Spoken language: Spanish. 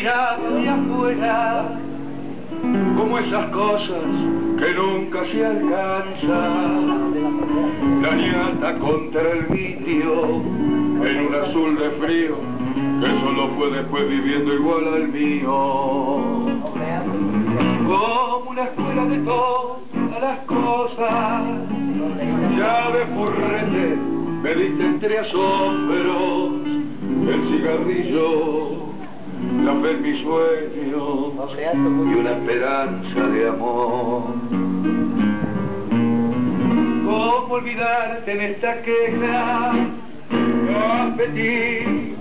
mirada de afuera, como esas cosas que nunca se alcanzan. La ñata contra el vitio, en un azul de frío, que solo fue después viviendo igual al mío. Como una escuela de todas las cosas, llave forrete, me diste entre asombros, el cigarrillo, la fe en mis sueños y una esperanza de amor. ¿Cómo olvidarte en esta queja? Cafetín